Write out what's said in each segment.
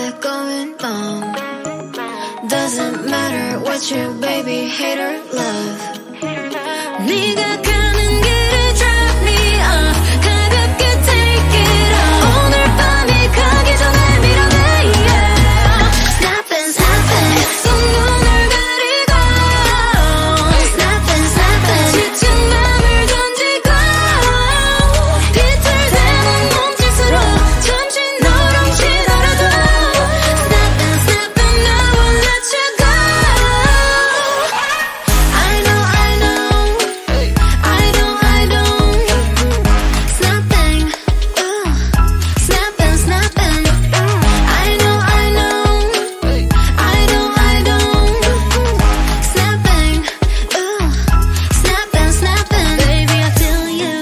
baby, going wrong. Doesn't matter what you, baby, hate or love. 네가 가는 길에 drop me off. 가볍게 take it off. 오늘 밤이 가기 전에 밀어내, yeah. Snapping, snapping. 속 눈을 가리고. Snapping, snapping. 지친 맘을 던지고. 비틀대는 몸짓으로 잠시 너랑 지나려도. Snapping, snapping. I won't let you go. I know, I know. I don't. Snapping, snapping, snapping. I know, I know. I don't. Snapping, snapping, snapping. Baby, I feel you.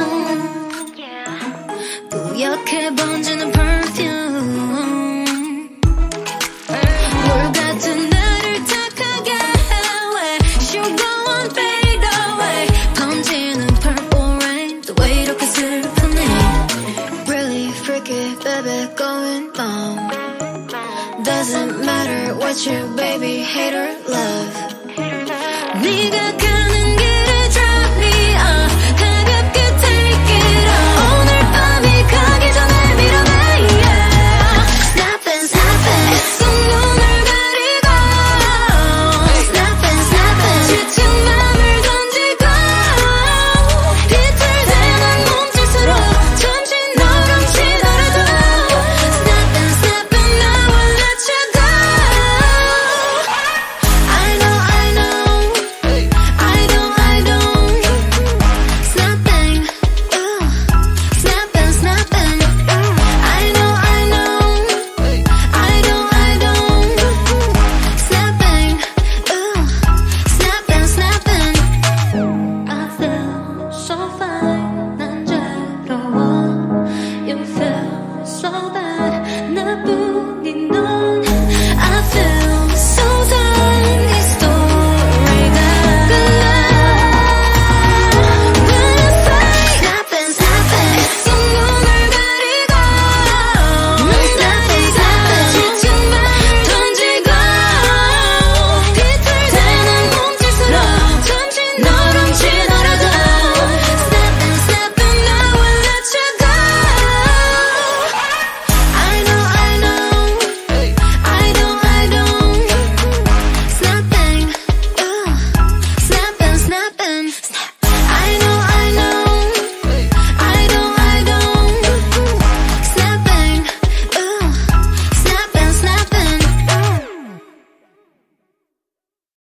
뿌옇게 번지는 perfume. 물 같은 나를 탁하게 해. Sugar won't fade away. 번지는 purple rain. 또 왜 이렇게 슬프니? Really freaky, baby, going wrong. Doesn't matter what you, baby, hate or love. 네가